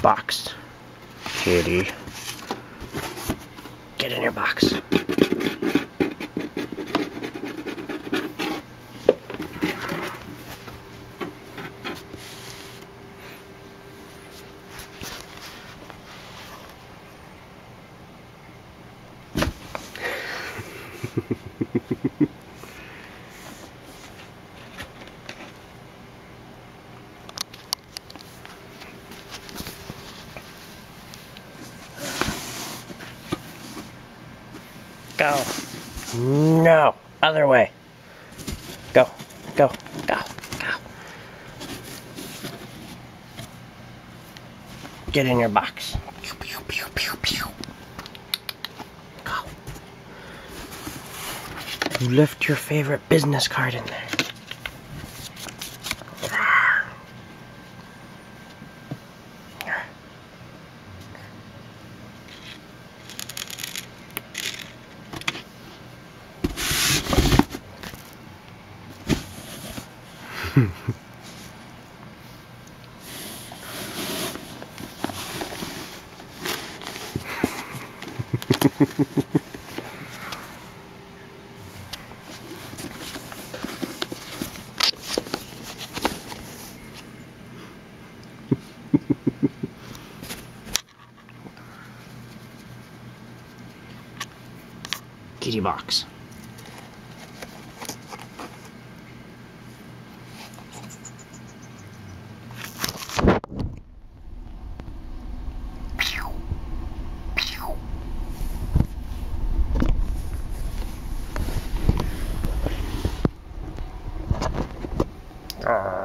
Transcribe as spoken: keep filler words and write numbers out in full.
box. Kitty. Get in your box. Go. No. Other way. Go. Go. Go. Go. Get in your box. Pew, pew, pew, pew, pew. Go. You left your favorite business card in there. Kitty box. Uh.